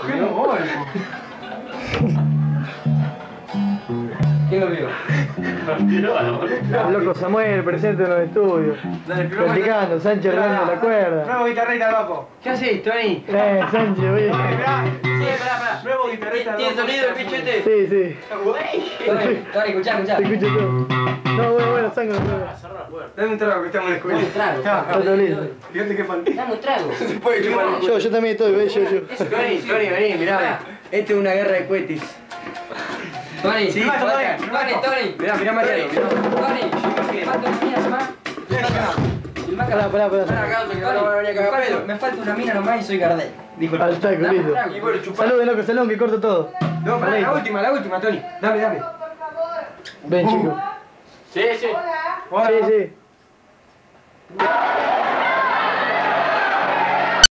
¿Qué no voy? ¿Quién lo vio? El loco Samuel presente en los estudios. Practicando, Sánchez rodando la cuerda. Nuevo guitarrista al Vapo. ¿Qué haces, Tony? Sánchez, oye. Esperá. Sí, pará. Nuevo guitarrista al ¿Tiene Vapo. sonido el bicho este? Sí, sí. Tony, escuchá. Se escucha todo. No, bueno, sangre. Dame un trago que estamos en la escuela. Dame un trago. Está todo lindo. Fíjate qué falta. Dame un trago. Se puede chupar el Yo también estoy, ve, yo. Tony, vení, mirá. Esto es una guerra de cohetes. Tony, Sí, Tony. Mirá, Mariano. Tony, falta una mina nomás. Pará. Me falta una mina nomás y soy Gardel. Dijo el Al taco, listo. Y bueno, chupar. Saluden, loco, salón, que corto todo. No, pará, la última, Tony. Dame. Ven, chicos. Sí. Hola. Sí.